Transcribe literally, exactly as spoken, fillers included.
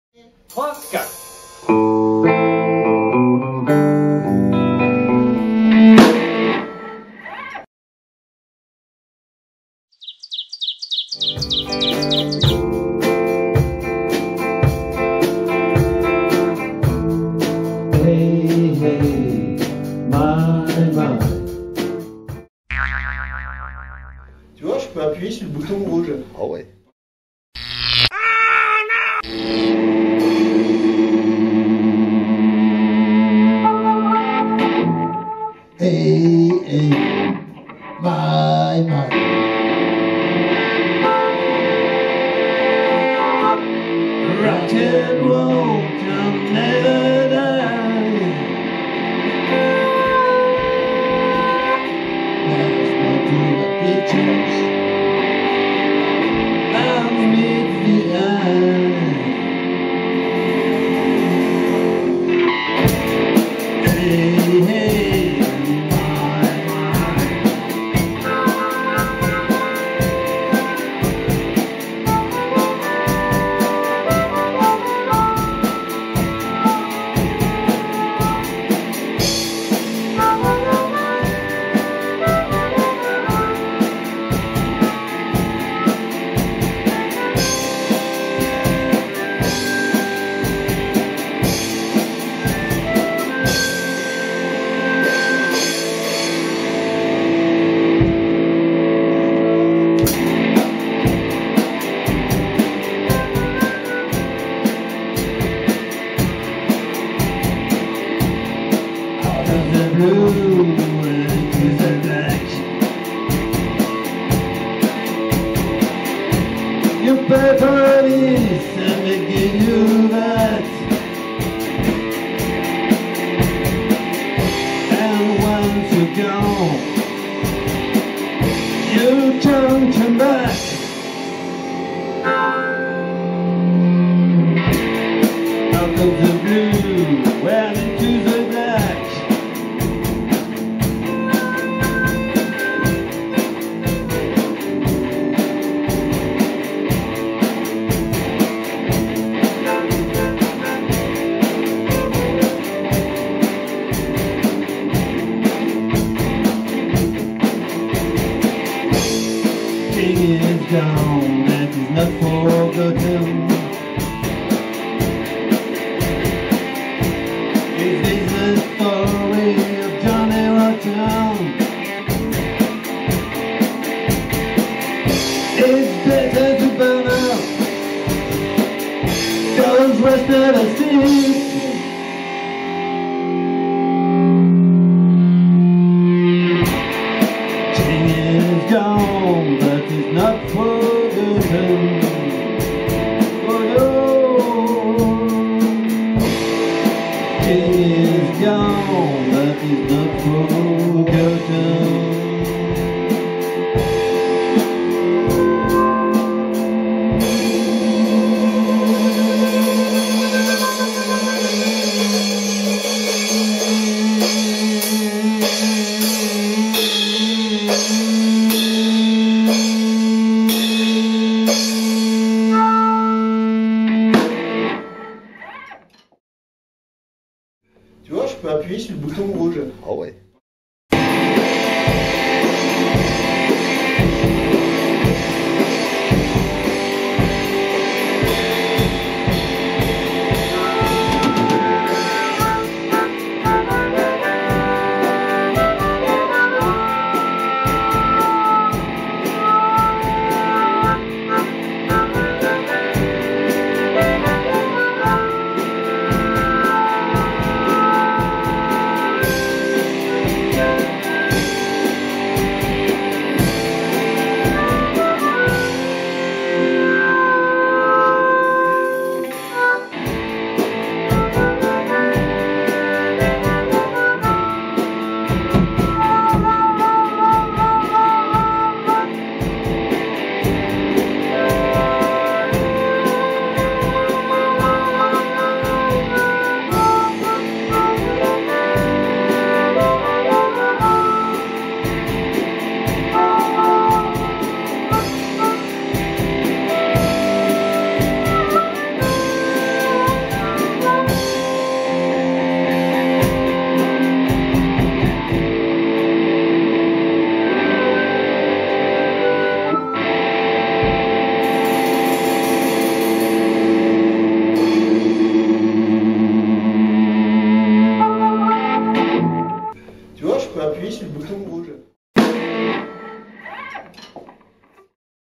trois, quatre. Hey, hey, my, my. Tu vois, je peux appuyer sur le bouton rouge. Ah ouais. Hey, hey, my, my. Rock and roll can never die. Let's go to the pictures. I'll meet the eye. Hey, hey, my, my. Out of the blue into the black. You pay for this and they give you that. And once you're gone, you can't come back. Out of the blue, well into the black. King is gone, that is not forgotten. Is this the story of Johnny Rotten? It's better to burn out those restless sticks. King is gone, but he's not forgotten. Oh no, King is gone, but he's not forgotten. Tu vois, je peux appuyer sur le bouton rouge. Ah ouais. appuyer sur le bouton